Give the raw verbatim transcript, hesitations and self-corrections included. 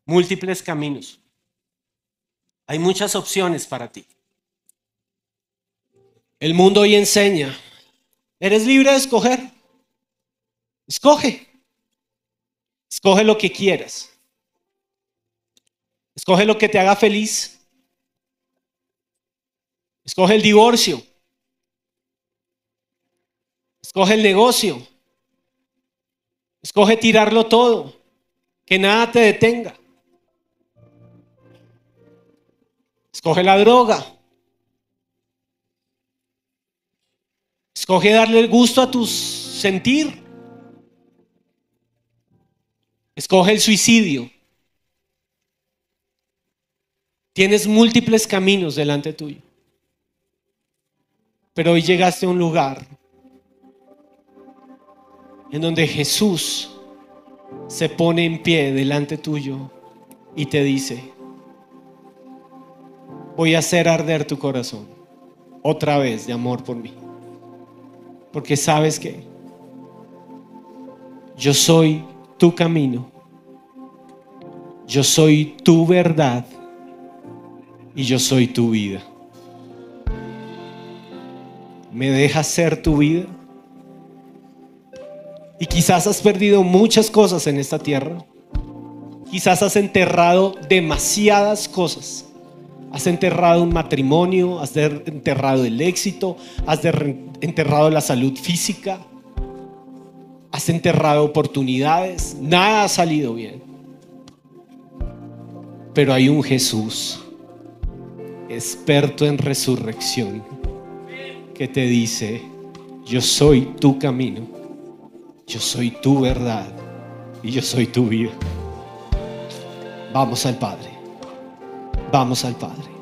múltiples caminos. Hay muchas opciones para ti. El mundo hoy enseña, eres libre de escoger. Escoge. Escoge lo que quieras. Escoge lo que te haga feliz. Escoge el divorcio. Escoge el negocio. Escoge tirarlo todo. Que nada te detenga. Escoge la droga. Escoge darle el gusto a tu sentir. Escoge el suicidio. Tienes múltiples caminos delante tuyo. Pero hoy llegaste a un lugar en donde Jesús se pone en pie delante tuyo y te dice: voy a hacer arder tu corazón otra vez de amor por mí. Porque sabes que yo soy tu camino, yo soy tu verdad y yo soy tu vida. ¿Me dejas ser tu vida? Y quizás has perdido muchas cosas en esta tierra. Quizás has enterrado demasiadas cosas. Has enterrado un matrimonio, has enterrado el éxito, has enterrado la salud física, has enterrado oportunidades. Nada ha salido bien. Pero hay un Jesús, experto en resurrección, que te dice: yo soy tu camino, yo soy tu verdad y yo soy tu vida. Vamos al Padre. Vamos al Padre.